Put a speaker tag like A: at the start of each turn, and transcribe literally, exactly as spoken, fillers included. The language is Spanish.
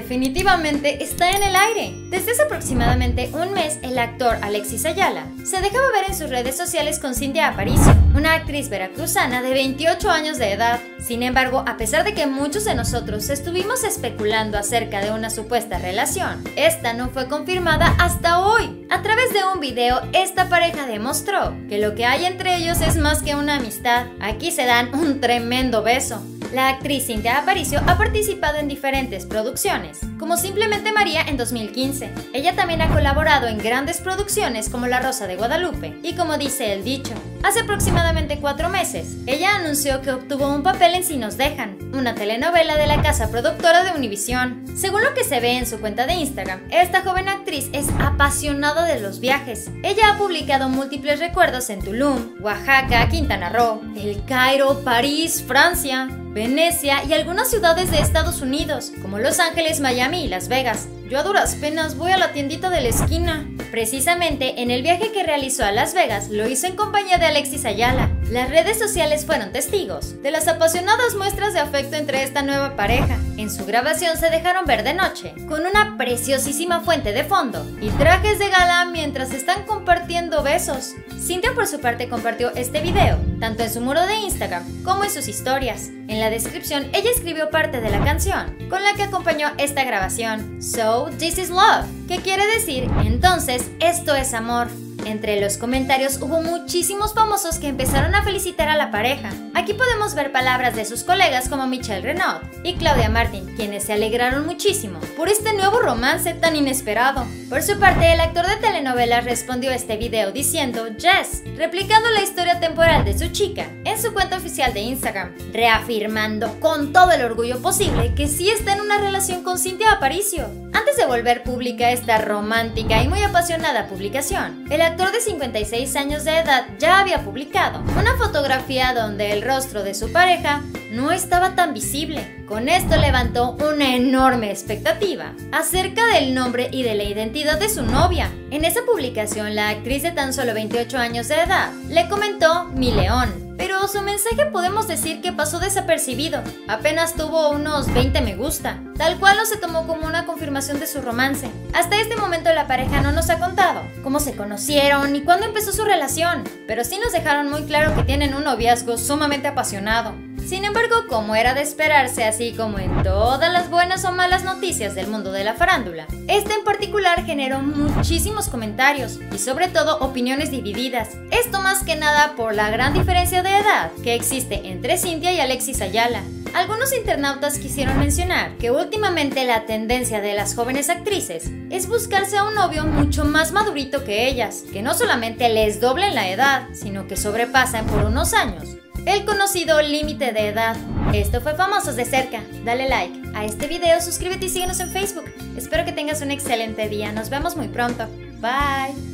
A: definitivamente está en el aire. Desde hace aproximadamente un mes, el actor Alexis Ayala se dejaba ver en sus redes sociales con Cintia Aparicio, una actriz veracruzana de veintiocho años de edad. Sin embargo, a pesar de que muchos de nosotros estuvimos especulando acerca de una supuesta relación, esta no fue confirmada hasta hoy. A través de un video, esta pareja demostró que lo que hay entre ellos es más que una amistad. Aquí se dan un tremendo beso. La actriz Cintia Aparicio ha participado en diferentes producciones, como Simplemente María en dos mil quince. Ella también ha colaborado en grandes producciones como La Rosa de Guadalupe, y como dice el dicho, hace aproximadamente cuatro meses, ella anunció que obtuvo un papel en Si Nos Dejan, una telenovela de la casa productora de Univisión. Según lo que se ve en su cuenta de Instagram, esta joven actriz es apasionada de los viajes. Ella ha publicado múltiples recuerdos en Tulum, Oaxaca, Quintana Roo, El Cairo, París, Francia, Venecia y algunas ciudades de Estados Unidos, como Los Ángeles, Miami y Las Vegas. Yo a duras penas voy a la tiendita de la esquina. Precisamente en el viaje que realizó a Las Vegas lo hizo en compañía de Alexis Ayala. Las redes sociales fueron testigos de las apasionadas muestras de afecto entre esta nueva pareja. En su grabación se dejaron ver de noche, con una preciosísima fuente de fondo y trajes de gala mientras están compartiendo besos. Cintia por su parte compartió este video, tanto en su muro de Instagram como en sus historias. En la descripción ella escribió parte de la canción con la que acompañó esta grabación, So This Is Love, que quiere decir, entonces, esto es amor. Entre los comentarios hubo muchísimos famosos que empezaron a felicitar a la pareja. Aquí podemos ver palabras de sus colegas como Michelle Renaud y Claudia Martin, quienes se alegraron muchísimo por este nuevo romance tan inesperado. Por su parte, el actor de telenovelas respondió a este video diciendo yes, replicando la historia temporal de su chica en su cuenta oficial de Instagram, reafirmando con todo el orgullo posible que sí está en una relación con Cintia Aparicio. Antes de volver pública esta romántica y muy apasionada publicación, el actor de cincuenta y seis años de edad ya había publicado una fotografía donde el rostro de su pareja no estaba tan visible. Con esto levantó una enorme expectativa acerca del nombre y de la identidad de su novia. En esa publicación, la actriz de tan solo veintiocho años de edad le comentó Mi León, pero su mensaje podemos decir que pasó desapercibido. Apenas tuvo unos veinte me gusta, tal cual no se tomó como una confirmación de su romance. Hasta este momento la pareja no nos ha contado cómo se conocieron ni cuándo empezó su relación, pero sí nos dejaron muy claro que tienen un noviazgo sumamente apasionado. Sin embargo, como era de esperarse, así como en todas las buenas o malas noticias del mundo de la farándula, esta en particular generó muchísimos comentarios y sobre todo opiniones divididas. Esto más que nada por la gran diferencia de edad que existe entre Cintia y Alexis Ayala. Algunos internautas quisieron mencionar que últimamente la tendencia de las jóvenes actrices es buscarse a un novio mucho más madurito que ellas, que no solamente les doblen la edad, sino que sobrepasan por unos años el conocido límite de edad. Esto fue Famosos de Cerca. Dale like a este video, suscríbete y síguenos en Facebook. Espero que tengas un excelente día. Nos vemos muy pronto. Bye.